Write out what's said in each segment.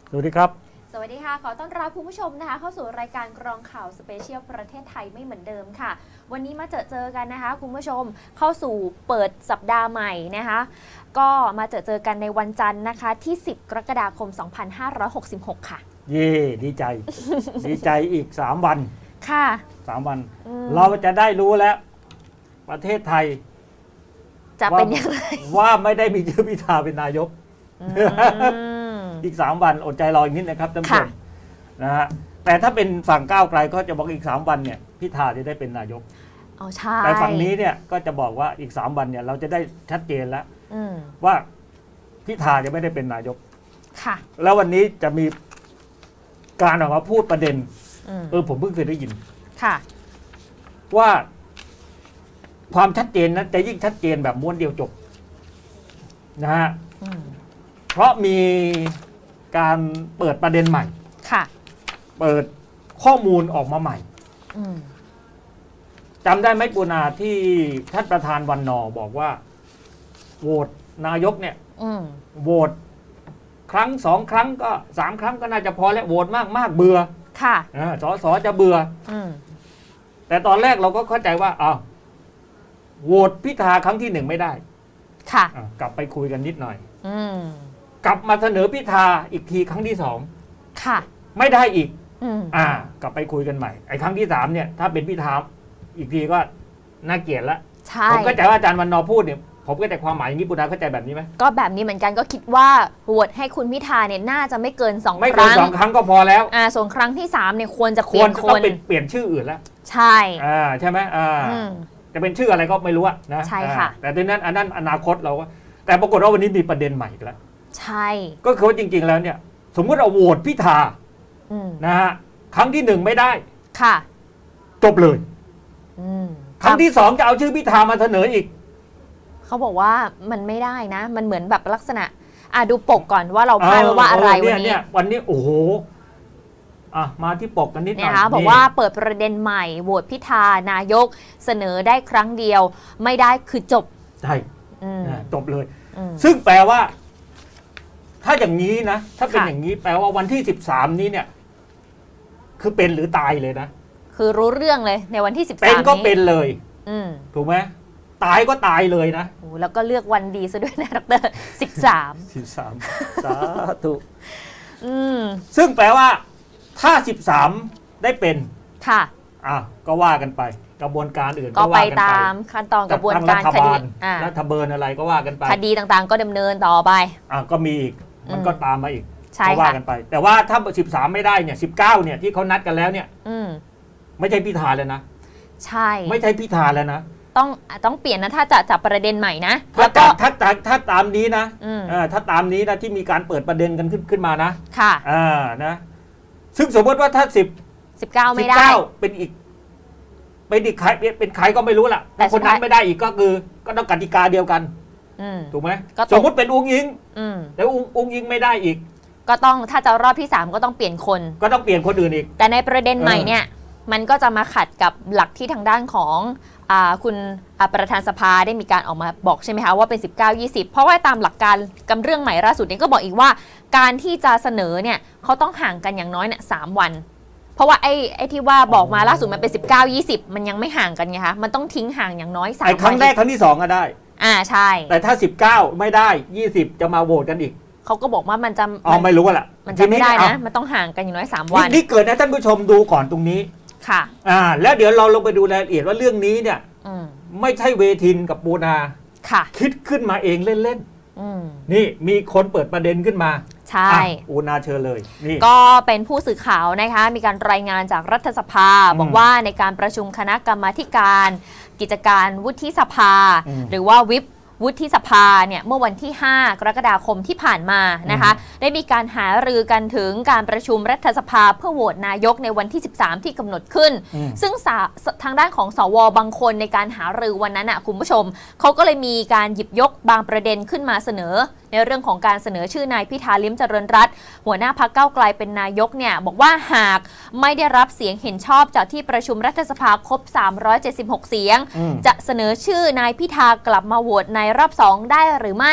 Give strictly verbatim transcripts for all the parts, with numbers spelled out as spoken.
สวัสดีครับสวัสดีค่ะขอต้อนรับคุณผู้ชมนะคะเข้าสู่รายการกรองข่าวสเปเชียลประเทศไทยไม่เหมือนเดิมค่ะวันนี้มาเจอเจอกันนะคะคุณผู้ชมเข้าสู่เปิดสัปดาห์ใหม่นะคะก็มาเจอเจอกันในวันจันทร์นะคะที่สิบกรกฎาคมสองพันห้าร้อยหกสิบหกค่ะเย่ดีใจ ดีใจอีกสามวันค่ะสามวันเราจะได้รู้แล้วประเทศไทยจะเป็นอย่างไรว่าไม่ได้มีชื่อพิธาเป็นนายกอีกสามวันอดใจรออีกนิดนะครับท่านผู้ชมนะฮะแต่ถ้าเป็นฝั่งก้าวไกลก็จะบอกอีกสามวันเนี่ยพิธาจะได้เป็นนายกอ๋อใช่แต่ฝั่งนี้เนี่ยก็จะบอกว่าอีกสามวันเนี่ยเราจะได้ชัดเจนแล้วว่าพิธาจะไม่ได้เป็นนายกค่ะแล้ววันนี้จะมีการออกมาพูดประเด็นเออผมเพิ่งเคยได้ยินค่ะว่าความชัดเจนนั้นจะยิ่งชัดเจนแบบม้วนเดียวจบนะฮะเพราะมีการเปิดประเด็นใหม่ค่ะเปิดข้อมูลออกมาใหม่จำได้ไหมปูนาที่ท่านประธานวันนอบอกว่าโหวตนายกเนี่ยโหวตครั้งสองครั้งก็สามครั้งก็น่าจะพอแล้วโหวตมากมากเบื่อค่ะสอสอจะเบื่อแต่ตอนแรกเราก็เข้าใจว่าอ้าวโหวตพิธาครั้งที่หนึ่งไม่ได้ค่ะกลับไปคุยกันนิดหน่อยกลับมาเสนอพิธาอีกทีครั้งที่สองค่ะไม่ได้อีกอ่ากลับไปคุยกันใหม่ไอ้ครั้งที่สามเนี่ยถ้าเป็นพิธาอีกทีก็น่าเกลียดละผมก็ใจว่าอาจารย์วันนอพูดเนี่ยผมก็แต่ความหมายอย่างนี้ปุณณาเข้าใจแบบนี้ไหมก็แบบนี้เหมือนกันก็คิดว่าโหวตให้คุณพิธาเนี่ยน่าจะไม่เกินสองครั้งไม่เกินสองครั้งก็พอแล้วอ่าส่วนครั้งที่สามเนี่ยควรจะเปลี่ยนคนควรจะต้องเปลี่ยนชื่ออื่นแล้วใช่อ่าใช่ไหมอ่าจะเป็นชื่ออะไรก็ไม่รู้นะใช่ค่ะแต่ทีนั้นอันนั้นอนาคตเราก็แต่ปรากฏว่าวันนี้มีประเด็นใหม่อีกแล้วใช่ก็คือว่าจริงๆแล้วเนี่ยสมมติเราโหวตพิธานะฮะครั้งที่หนึ่งไม่ได้ค่ะจบเลยครั้งที่สองจะเอาชื่อพิธามาเสนออีกเขาบอกว่ามันไม่ได้นะมันเหมือนแบบลักษณะอ่ะดูปกก่อนว่าเราพลาดว่าอะไรวันนี้วันนี้โอ้โหอ่ะมาที่ปกกันนิดหน่อยนะคะบอกว่าเปิดประเด็นใหม่โหวตพิธานายกเสนอได้ครั้งเดียวไม่ได้คือจบใช่จบเลยซึ่งแปลว่าถ้าอย่างนี้นะถ้าเป็นอย่างนี้แปลว่าวันที่สิบสามนี้เนี่ยคือเป็นหรือตายเลยนะคือรู้เรื่องเลยในวันที่สิบสามนี้เป็นก็เป็นเลยถูกไหมตายก็ตายเลยนะโอ้แล้วก็เลือกวันดีซะด้วยนะดรสิบสามสิบสามสาธุซึ่งแปลว่าถ้าสิบสามได้เป็นค่ะอ่ะก็ว่ากันไปกระบวนการอื่นก็ไปตามขั้นตอนกระบวนการคดีรัฐบาลอะไรก็ว่ากันไปคดีต่างๆก็ดำเนินต่อไปอ่ะก็มีอีกมันก็ตามมาอีกก็ว่ากันไปแต่ว่าถ้าสิบสามไม่ได้เนี่ยสิบเก้าเนี่ยที่เขานัดกันแล้วเนี่ยไม่ใช่พิธาแล้วนะใช่ไม่ใช่พิธาแล้วนะต้องต้องเปลี่ยนนะถ้าจะจับประเด็นใหม่นะแล้วก็ถ้าถ้าถ้าตามนี้นะถ้าตามนี้นะที่มีการเปิดประเด็นกันขึ้นขึ้นมานะค่ะอ่านะซึ่งสมมติว่าถ้าสิบสิบเก้าไม่ได้เป็นอีกเป็นอีกใครเป็นใครก็ไม่รู้ล่ะแต่คนนั้นไม่ได้อีกก็คือก็ต้องกติกาเดียวกันถูกไหมสมมติเป็นอุ้งอิงแล้วอุ้งอิงไม่ได้อีกก็ต้องถ้าจะรอบที่สามก็ต้องเปลี่ยนคนก็ต้องเปลี่ยนคนอื่นอีกแต่ในประเด็นใหม่เนี่ยมันก็จะมาขัดกับหลักที่ทางด้านของคุณประธานสภาได้มีการออกมาบอกใช่ไหมคะว่าเป็นสิบเก้า ยี่สิบเพราะว่าตามหลักการกำเรื่องใหม่ล่าสุดนี้ก็บอกอีกว่าการที่จะเสนอเนี่ยเขาต้องห่างกันอย่างน้อยเนี่ยสามวันเพราะว่าไอ้ไอ้ที่ว่าบอกมาล่าสุดมันเป็นสิบเก้า ยี่สิบมันยังไม่ห่างกันไงคะมันต้องทิ้งห่างอย่างน้อยสามวันครั้งแรกครั้งที่สองก็ได้อ่าใช่แต่ถ้าสิบเก้าไม่ได้ยี่สิบจะมาโหวตกันอีกเขาก็บอกว่ามันจะอ๋อไม่รู้ละมันจะไม่ได้นะมันต้องห่างกันอย่างน้อยสามวันนี่เกิดนะท่านผู้ชมดูก่อนตรงนี้ค่ะอ่าแล้วเดี๋ยวเราลงไปดูรายละเอียดว่าเรื่องนี้เนี่ยไม่ใช่เวทินกับปูนาค่ะคิดขึ้นมาเองเล่นๆนี่มีคนเปิดประเด็นขึ้นมาใช่ปูนาเชิญเลยนี่ก็เป็นผู้สื่อข่าวนะคะมีการรายงานจากรัฐสภาบอกว่าในการประชุมคณะกรรมาธิการกิจการวุฒิสภาหรือว่าวิปวุฒิสภาเนี่ยเมื่อวันที่ห้ากรกฎาคมที่ผ่านมานะคะได้มีการหารือกันถึงการประชุมรัฐสภาเพื่อโหวตนายกในวันที่สิบสามที่กำหนดขึ้นซึ่งทางด้านของสวบางคนในการหารือวันนั้นนะคุณผู้ชมเขาก็เลยมีการหยิบยกบางประเด็นขึ้นมาเสนอในเรื่องของการเสนอชื่อนายพิธาลิ้มเจริญรัตน์หัวหน้าพรรคก้าวไกลเป็นนายกเนี่ยบอกว่าหากไม่ได้รับเสียงเห็นชอบจากที่ประชุมรัฐสภาครบสามร้อยเจ็ดสิบหกเสียงจะเสนอชื่อนายพิธากลับมาโหวตในรอบสองได้หรือไม่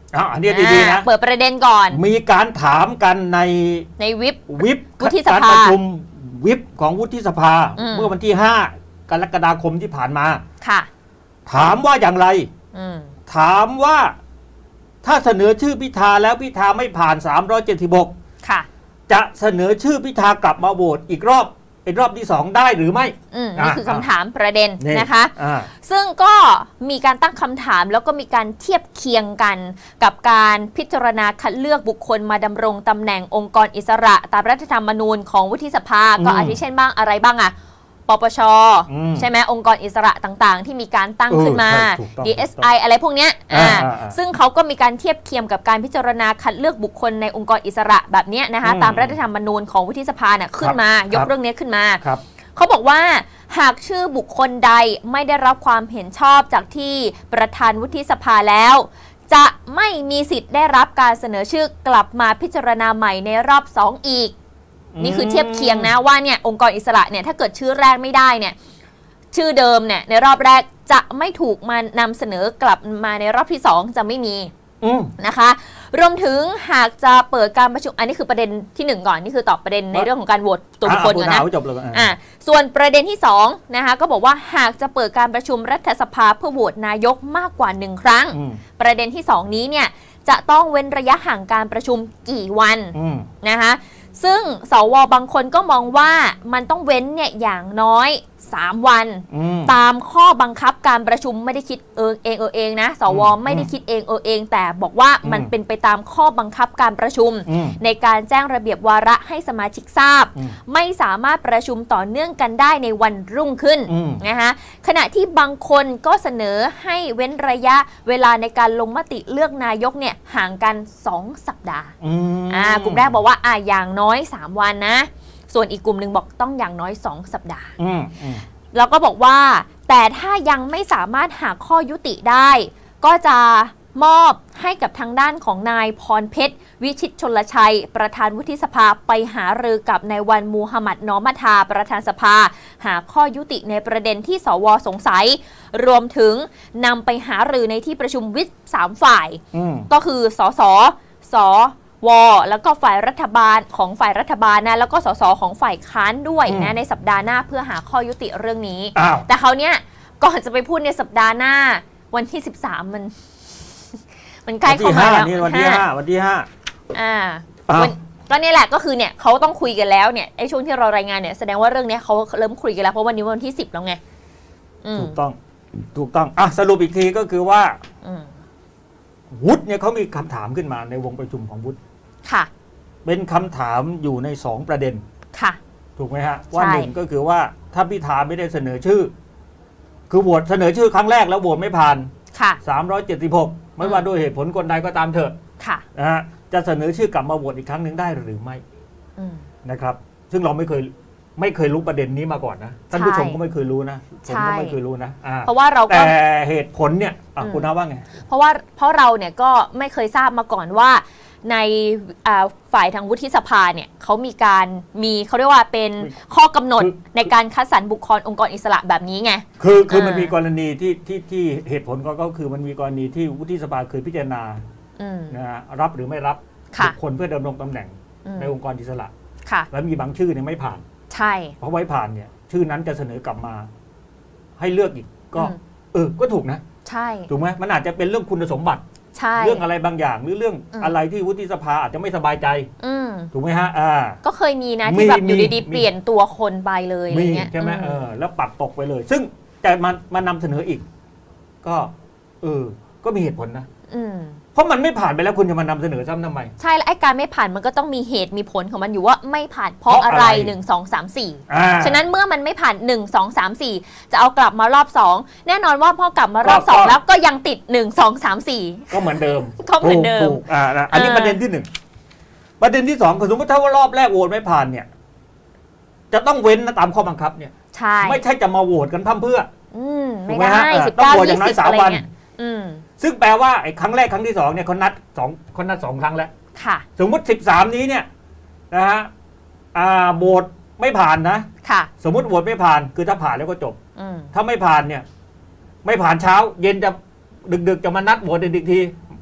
อ่ะอันนี้ดีๆนะเปิดประเด็นก่อนมีการถามกันในในวิปวิปวุฒิสภาการประชุมวิปของวุฒิสภาเมื่อวันที่ห้ากรกฎาคมที่ผ่านมาค่ะถามว่าอย่างไรถามว่าถ้าเสนอชื่อพิธาแล้วพิธาไม่ผ่านสามร้อยเจ็ดสิบหกค่ะจะเสนอชื่อพิธากลับมาโหวตอีกรอบเป็นรอบที่สองได้หรือไม่นี่คือคำถามประเด็นนะคะซึ่งก็มีการตั้งคำถามแล้วก็มีการเทียบเคียงกันกับการพิจารณาคัดเลือกบุคคลมาดำรงตำแหน่งองค์กรอิสระตามรัฐธรรมนูญของวุฒิสภาก็อาทิเช่นบ้างอะไรบ้างอะปปช.ใช่ไหมองค์กรอิสระต่างๆที่มีการตั้งขึ้นมา ดี เอส ไอ อะไรพวกเนี้ยซึ่งเขาก็มีการเทียบเคียงกับการพิจารณาคัดเลือกบุคคลในองค์กรอิสระแบบนี้นะคะตามรัฐธรรมนูญของวุฒิสภาเนี่ยขึ้นมายกเรื่องนี้ขึ้นมาเขาบอกว่าหากชื่อบุคคลใดไม่ได้รับความเห็นชอบจากที่ประธานวุฒิสภาแล้วจะไม่มีสิทธิ์ได้รับการเสนอชื่อกลับมาพิจารณาใหม่ในรอบสองอีกนี่คือเทียบเคียงนะว่าเนี่ยองค์กรอิสระเนี่ยถ้าเกิดชื่อแรกไม่ได้เนี่ยชื่อเดิมเนี่ยในรอบแรกจะไม่ถูกมานำเสนอกลับมาในรอบที่สองจะไม่มีนะคะรวมถึงหากจะเปิดการประชุมอันนี้คือประเด็นที่หนึ่งก่อนนี่คือตอบประเด็นในเรื่องของการโหวตตัวบุคคลก่อนนะอ่าส่วนประเด็นที่สองนะคะก็บอกว่าหากจะเปิดการประชุมรัฐสภาเพื่อโหวตนายกมากกว่าหนึ่งครั้งประเด็นที่สองนี้เนี่ยจะต้องเว้นระยะห่างการประชุมกี่วันนะคะซึ่งสวบางคนก็มองว่ามันต้องเว้นเนี่ยอย่างน้อยสามวันตามข้อบังคับการประชุมไม่ได้คิดเออเองเออเองนะสวไม่ได้คิดเองเออเองแต่บอกว่ามันเป็นไปตามข้อบังคับการประชุมในการแจ้งระเบียบวาระให้สมาชิกทราบไม่สามารถประชุมต่อเนื่องกันได้ในวันรุ่งขึ้นนะคะขณะที่บางคนก็เสนอให้เว้นระยะเวลาในการลงมติเลือกนายกเนี่ยห่างกันสองสัปดาห์อ่ากลุ่มแรกบอกว่าอ่าอย่างน้อยสามวันนะส่วนอีกกลุ่มหนึ่งบอกต้องอย่างน้อยสองสัปดาห์แล้วก็บอกว่าแต่ถ้ายังไม่สามารถหาข้อยุติได้ก็จะมอบให้กับทางด้านของนายพรเพชรวิชิตชลชัยประธานวุฒิสภาไปหารือกับนายวันมูฮัมหมัดน้อมทาประธานสภาหาข้อยุติในประเด็นที่สวสงสัยรวมถึงนำไปหารือในที่ประชุมวิปสามฝ่ายก็คือสสสวแล้วก็ฝ่ายรัฐบาลของฝ่ายรัฐบาลนะแล้วก็สสของฝ่ายค้านด้วยนะในสัปดาห์หน้าเพื่อหาข้อยุติเรื่องนี้แต่เขาเนี้ยก่อนจะไปพูดในสัปดาห์หน้าวันที่สิบสามมันมันใกล้เข้ามาแล้ววันที่ห้าวันที่ห้าอ่าก็นี่แหละก็คือเนี่ยเขาต้องคุยกันแล้วเนี่ยไอ้ช่วงที่เรารายงานเนี่ยแสดงว่าเรื่องนี้เขาเริ่มคุยกันแล้วเพราะวันนี้วันที่สิบแล้วไงถูกต้องถูกต้องอ่ะสรุปอีกทีก็คือว่าวุฒิเนี่ยเขามีคำถามขึ้นมาในวงประชุมของวุฒิค่ะเป็นคำถามอยู่ในสองประเด็นค่ะถูกไหมฮะว่าหนึ่งก็คือว่าถ้าพิธาไม่ได้เสนอชื่อคือโหวตเสนอชื่อครั้งแรกแล้วโหวตไม่ผ่านค่ะสามร้อยเจ็ดสิบหกไม่ว่าด้วยเหตุผลคนใดก็ตามเถอะค่ะนะฮะจะเสนอชื่อกลับมาโหวตอีกครั้งหนึ่งได้หรือไม่นะครับซึ่งเราไม่เคยไม่เคยรู้ประเด็นนี้มาก่อนนะท่านผู้ชมก็ไม่เคยรู้นะผมก็ไม่เคยรู้นะเพราะว่าเราแต่เหตุผลเนี่ยคุณน้าว่าไงเพราะว่าเพราะเราเนี่ยก็ไม่เคยทราบมาก่อนว่าในฝ่ายทางวุฒิสภาเนี่ยเขามีการมีเขาเรียกว่าเป็นข้อกำหนดในการคัดสรรบุคคลองค์กรอิสระแบบนี้ไงคือคือมันมีกรณีที่ที่ที่เหตุผลก็คือมันมีกรณีที่วุฒิสภาเคยพิจารณานะรับหรือไม่รับบุคคลเพื่อดำรงตำแหน่งในองค์กรอิสระแล้วมีบางชื่อเนี่ยไม่ผ่านใช่เพราะไว้ผ่านเนี่ยชื่อนั้นจะเสนอกลับมาให้เลือกอีกก็เออก็ถูกนะใช่ถูกไหมมันอาจจะเป็นเรื่องคุณสมบัติเรื่องอะไรบางอย่างหรือเรื่องอะไรที่วุฒิสภาอาจจะไม่สบายใจถูกไหมฮะอ่าก็เคยมีนะที่แบบอยู่ดีๆเปลี่ยนตัวคนไปเลยอะไรเงี้ยใช่ไหมเออแล้วปัดตกไปเลยซึ่งแต่มันมานำเสนออีกก็เออก็มีเหตุผลนะเพราะมันไม่ผ่านไปแล้วคุณจะมานำเสนอซ้ำทำไมใช่แล้วไอ้การไม่ผ่านมันก็ต้องมีเหตุมีผลของมันอยู่ว่าไม่ผ่านเพราะอะไรหนึ่ง สอง สาม สี่ฉะนั้นเมื่อมันไม่ผ่านหนึ่ง สอง สาม สี่จะเอากลับมารอบสองแน่นอนว่าพอกลับมารอบสองแล้วก็ยังติดหนึ่ง สอง สาม สี่ก็เหมือนเดิมก็เหมือนเดิมอ่าอันนี้ประเด็นที่หนึ่งประเด็นที่สองสมมติถ้าว่ารอบแรกโหวตไม่ผ่านเนี่ยจะต้องเว้นนะตามข้อบังคับเนี่ยใช่ไม่ใช่จะมาโหวตกันพั่มเพื่อไม่ได้สิบเก้า ยี่สิบอะไรเงี้ยซึ่งแปลว่าไอ้ครั้งแรกครั้งที่สองเนี่ยเขานัดสองเขานัดสองครั้งแล้วค่ะสมมติสิบสามนี้เนี่ยนะฮะอ่าโหวตไม่ผ่านนะค่ะสมมติโหวตไม่ผ่านคือถ้าผ่านแล้วก็จบถ้าไม่ผ่านเนี่ยไม่ผ่านเช้าเย็นจะดึกๆจะมานัดโหวตอีกที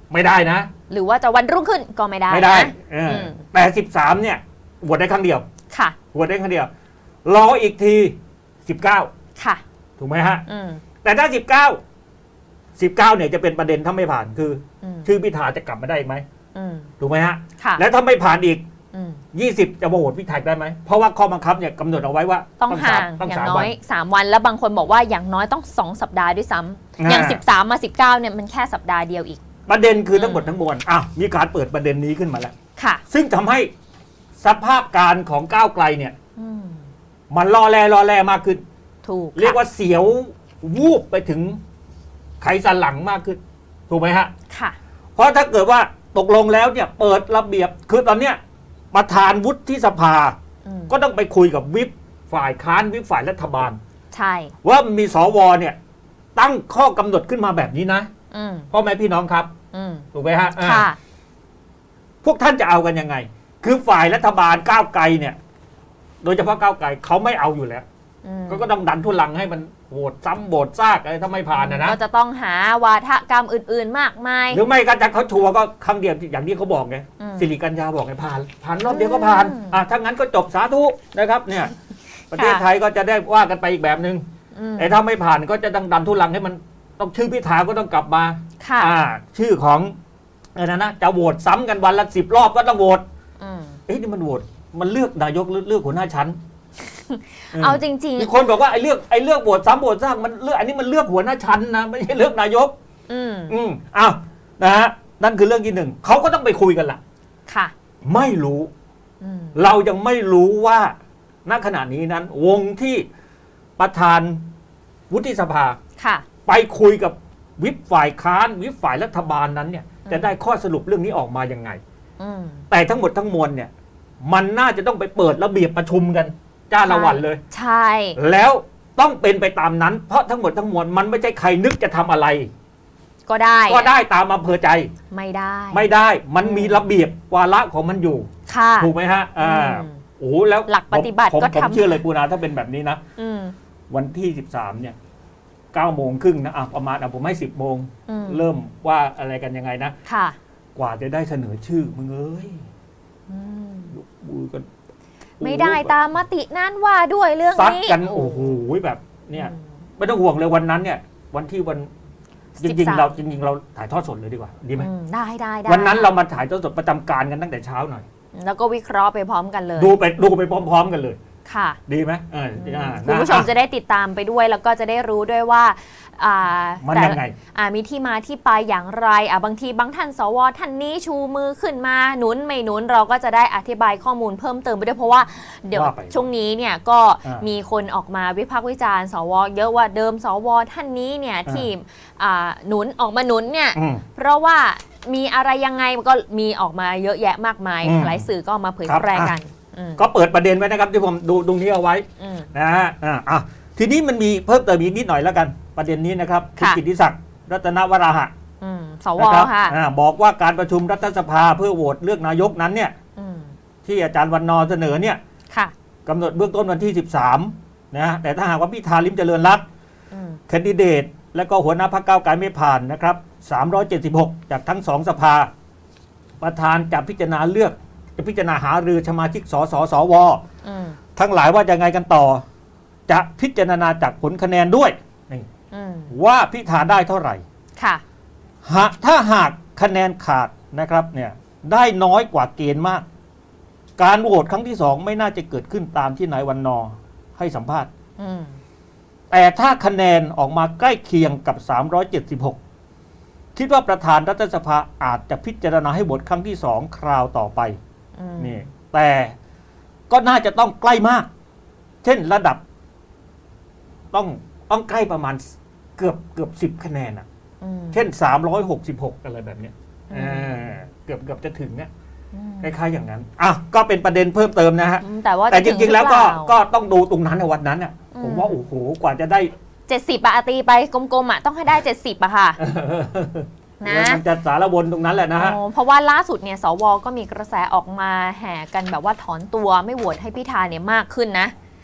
ไม่ได้นะหรือว่าจะวันรุ่งขึ้นก็ไม่ได้ไม่ได้นะแต่สิบสามเนี่ยโหวตได้ครั้งเดียวค่ะโหวตได้ครั้งเดียวรออีกทีสิบเก้าค่ะถูกไหมฮะแต่ถ้าสิบเก้าสิบเก้าเนี่ยจะเป็นประเด็นถ้าไม่ผ่านคือชื่อพิธาจะกลับมาได้อีกไหมถูกไหมฮะแล้วถ้าไม่ผ่านอีกยี่สิบจะโหวตพิธาได้ไหมเพราะว่าข้อบังคับเนี่ยกำหนดเอาไว้ว่าต้องห่างอย่างน้อยสามวันแล้วบางคนบอกว่าอย่างน้อยต้องสองสัปดาห์ด้วยซ้ำอย่างสิบสามมาสิบเก้าเนี่ยมันแค่สัปดาห์เดียวอีกประเด็นคือทั้งหมดทั้งมวลอ้าวมีการเปิดประเด็นนี้ขึ้นมาแล้วค่ะซึ่งทำให้สภาพการของก้าวไกลเนี่ยมันรอแลรอแลมากขึ้นถูกเรียกว่าเสียววูบไปถึงไขสันหลังมากขึ้นถูกไหมฮะค่ะเพราะถ้าเกิดว่าตกลงแล้วเนี่ยเปิดระเบียบคือตอนเนี้ยประธานวุฒิสภาก็ต้องไปคุยกับวิปฝ่ายค้านวิปฝ่ายรัฐบาลใช่ว่ามีสวเนี่ยตั้งข้อกำหนดขึ้นมาแบบนี้นะพ่อแม่พี่น้องครับถูกไหมฮะพวกท่านจะเอากันยังไงคือฝ่ายรัฐบาลก้าวไกลเนี่ยโดยเฉพาะก้าวไกลเขาไม่เอาอยู่แล้วก็ต้องดันทุลังให้มันโหวตซ้ำโหวตซากอะไรถ้าไม่ผ่านนะนะก็จะต้องหาวาทกรรมอื่นๆมากมายหรือไม่ก็จะเขาชัวร์ก็ครั้งเดียวอย่างที่เขาบอกไงสิริกัญญาบอกไงผ่านผ่านรอบเดียวก็ผ่านอ่ะถ้างั้นก็จบสาธุนะครับเนี่ยประเทศไทยก็จะได้ว่ากันไปอีกแบบนึงแต่ถ้าไม่ผ่านก็จะดังดันทุลังให้มันต้องชื่อพิธาก็ต้องกลับมาอ่าชื่อของอะไรนะจะโหวตซ้ำกันวันละสิบรอบก็ต้องโหวตเอ๊ะนี่มันโหวตมันเลือกนายกเลือกหัวหน้าชั้นเอาจริงๆมีคนบอกว่าไอ้เลือกไอ้เลือกโหวตซ้ำโหวตซากมันเลือกอันนี้มันเลือกหัวหน้าชั้นนะไม่ใช่เลือกนายกอืมอืมอ้าวนะฮะนั่นคือเรื่องที่หนึ่งเขาก็ต้องไปคุยกันล่ะค่ะไม่รู้เรายังไม่รู้ว่าณขณะนี้นั้นวงที่ประธานวุฒิสภาค่ะไปคุยกับวิปฝ่ายค้านวิปฝ่ายรัฐบาลนั้นเนี่ยจะได้ข้อสรุปเรื่องนี้ออกมายังไงแต่ทั้งหมดทั้งมวลเนี่ยมันน่าจะต้องไปเปิดระเบียบประชุมกันจ้าละวันเลยใช่แล้วต้องเป็นไปตามนั้นเพราะทั้งหมดทั้งมวลมันไม่ใช่ใครนึกจะทำอะไรก็ได้ก็ได้ตามอำเภอใจไม่ได้ไม่ได้มันมีระเบียบวาระของมันอยู่ถูกไหมฮะอ่าโอ้แล้วหลักปฏิบัติก็ทำผมเชื่อเลยปูนาถ้าเป็นแบบนี้นะวันที่สิบสามเนี่ยเก้าโมงครึ่งนะอ่ะประมาณอ่ะผมให้สิบโมงเริ่มว่าอะไรกันยังไงนะค่ะกว่าจะได้เสนอชื่อมึงเอ้ยมือกันไม่ได้ตามมตินั่นว่าด้วยเรื่องนี้ซัดกันโอ้โหแบบเนี่ยไม่ต้องห่วงเลยวันนั้นเนี่ยวันที่วันจริงๆเราจริงๆเราถ่ายทอดสดเลยดีกว่าดีไหมได้ได้วันนั้นเรามาถ่ายทอดสดประจำการกันตั้งแต่เช้าหน่อยแล้วก็วิเคราะห์ไปพร้อมกันเลยดูไปดูไปพร้อมๆกันเลยค่ะดีไหมคุณผู้ชมจะได้ติดตามไปด้วยแล้วก็จะได้รู้ด้วยว่ามันยังไงมีที่มาที่ไปอย่างไรบางทีบางท่านสวท่านนี้ชูมือขึ้นมาหนุนไม่หนุนเราก็จะได้อธิบายข้อมูลเพิ่มเติมไปด้วยเพราะว่าเดี๋ยวช่วงนี้เนี่ยก็มีคนออกมาวิพากษ์วิจารณ์สวเยอะว่าเดิมสวท่านนี้เนี่ยที่หนุนออกมาหนุนเนี่ยเพราะว่ามีอะไรยังไงก็มีออกมาเยอะแยะมากมายหลายสื่อก็มาเผยแพร่กันก็เปิดประเด็นไว้นะครับที่ผมดูตรงนี้เอาไว้นะฮะอ่ะทีนี้มันมีเพิ่มเติมอีกนิดหน่อยแล้วกันประเด็นนี้นะครับคุณกิติศักดิ์รัตนวราหะสวค่ะบอกว่าการประชุมรัฐสภาเพื่อโหวตเลือกนายกนั้นเนี่ยที่อาจารย์วันนอเสนอเนี่ยกำหนดเบื้องต้นวันที่สิบสามนะแต่ถ้าหากว่าพิธาลิ้มเจริญรัตน์แคนดิเดตและก็หัวหน้าพรรคก้าวไกลไม่ผ่านนะครับสามร้อยเจ็ดสิบหกจากทั้งสองสภาประธานจะพิจารณาเลือกจะพิจารณาหารือสมาชิกสสสวทั้งหลายว่าจะไงกันต่อจะพิจารณาจากผลคะแนนด้วยนี่ว่าพิธาได้เท่าไหร่ค่ะหากถ้าหากคะแนนขาดนะครับเนี่ยได้น้อยกว่าเกณฑ์มากการโหวตครั้งที่สองไม่น่าจะเกิดขึ้นตามที่นายวันนอให้สัมภาษณ์แต่ถ้าคะแนนออกมาใกล้เคียงกับสามร้อยเจ็ดสิบหกคิดว่าประธานรัฐสภาอาจจะพิจารณาให้โหวตครั้งที่สองคราวต่อไปนี่แต่ก็น่าจะต้องใกล้มากเช่นระดับต้องต้องใกล้ประมาณเกือบเกือบสิบคะแนนอ่ะเช่นสามร้อยหกสิบหกอะไรแบบนี้เกือบเกือบจะถึงเนี่ยคล้ายๆอย่างนั้นอ่ะก็เป็นประเด็นเพิ่มเติมนะฮะแต่ว่าแต่จริงๆแล้วก็ก็ต้องดูตรงนั้นในวันนั้นอ่ะผมว่าโอ้โหกว่าจะได้เจ็ดสิบอะตีไปกลมๆอ่ะต้องให้ได้เจ็ดสิบอะค่ะนะมันจะสารวนตรงนั้นแหละนะฮะเพราะว่าล่าสุดเนี่ยสวก็มีกระแสออกมาแห่กันแบบว่าถอนตัวไม่โหวตให้พิธาเนี่ยมากขึ้นนะ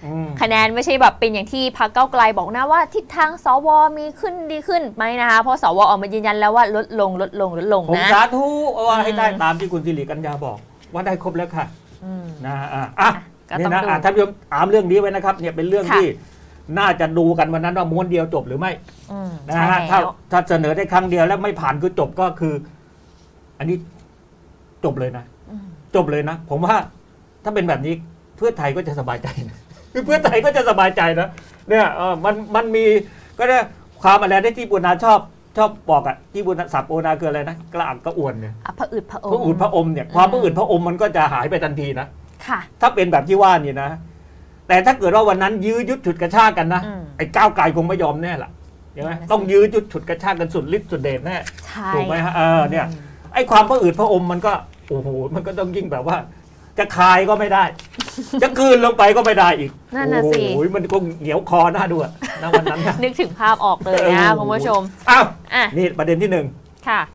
อืมคะแนนไม่ใช่แบบเป็นอย่างที่พรรคก้าวไกลบอกนะว่าทิศทางสวมีขึ้นดีขึ้นไหมนะคะเพราะสวออกมายืนยันแล้วว่าลดลงลดลงลดลงผมนะสาธุว่าให้ได้อืมตามที่คุณสิริกัญญาบอก ว่าได้ครบแล้วค่ะอืมนะอ่ะอ่ะก็นี่ต้องนะดูอ่ะท่านผู้ชมถามเรื่องนี้ไว้นะครับเนี่ยเป็นเรื่องค่ะที่น่าจะดูกันวันนั้นว่าม้วนเดียวจบหรือไม่อืมนะใช่ฮะถ้าแล้วถ้าเสนอได้ครั้งเดียวแล้วไม่ผ่านคือจบก็คือ อันนี้จบเลยนะอืมจบเลยนะ ผมว่าถ้าเป็นแบบนี้เพื่อไทยก็จะสบายใจนะ คือเพื่อไทยก็จะสบายใจนะเนี่ยเออมันมันมีก็ได้ความอะไรได้ที่ปุณาชอบชอบบอกอะที่ปุณาสับโอนาคืออะไรนะกระอักกระอ่วนเนี่ยอ่ะผะอืดผะอพระอืดมพระอมเนี่ยความพระอืดพระอมมันก็จะหายไปทันทีนะค่ะถ้าเป็นแบบที่ว่านี่นะ แต่ถ้าเกิดว่าวันนั้นยื้อยุดฉุดกระชากกันนะอืมไอ้ก้าวไกลคงไม่ยอมแน่ล่ะใช่ไหมนั่นน่ะสิต้องยื้อยุดฉุดกระชากกันสุดฤทธิ์สุดเดชแน่ใช่ถูกไหมฮะเออเนี่ย ไอ้ความพระอืดพระอมมันก็โอ้โหมันก็ต้องยิ่งแบบว่า จะคายก็ไม่ได้ จะกลืนลงไปก็ไม่ได้อีกนั่นน่ะสิโอ้โหมันคงเหนียวคอหน้าดูอะนะวันนั้นนะนึกถึงภาพออกเลยนะคุณผู้ชมอ้าวอ่ะนี่ประเด็นที่หนึ่งค่ะ